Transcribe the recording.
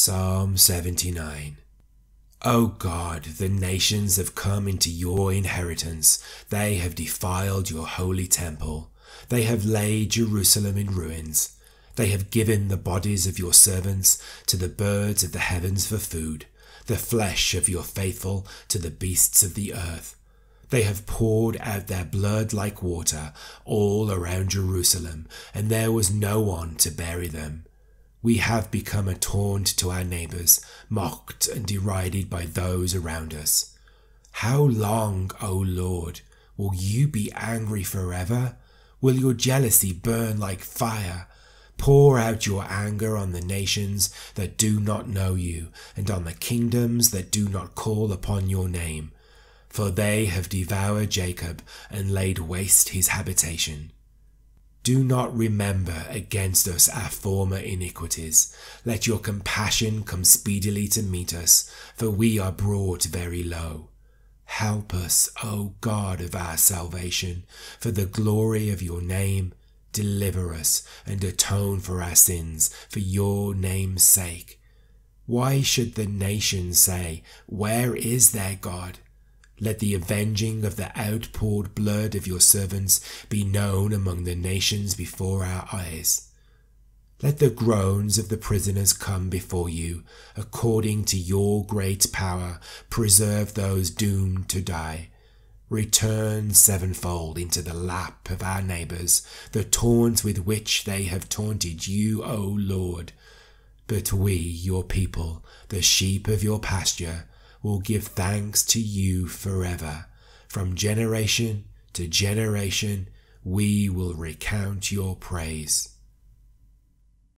Psalm 79. O God, the nations have come into your inheritance. They have defiled your holy temple. They have laid Jerusalem in ruins. They have given the bodies of your servants to the birds of the heavens for food, the flesh of your faithful to the beasts of the earth. They have poured out their blood like water all around Jerusalem, and there was no one to bury them. We have become a taunt to our neighbours, mocked and derided by those around us. How long, O Lord, will you be angry forever? Will your jealousy burn like fire? Pour out your anger on the nations that do not know you, and on the kingdoms that do not call upon your name. For they have devoured Jacob and laid waste his habitation. Do not remember against us our former iniquities. Let your compassion come speedily to meet us, for we are brought very low. Help us, O God of our salvation, for the glory of your name. Deliver us and atone for our sins, for your name's sake. Why should the nations say, "Where is their God?" Let the avenging of the outpoured blood of your servants be known among the nations before our eyes. Let the groans of the prisoners come before you. According to your great power, preserve those doomed to die. Return sevenfold into the lap of our neighbours the taunt with which they have taunted you, O Lord. But we, your people, the sheep of your pasture, will give thanks to you forever. From generation to generation, we will recount your praise.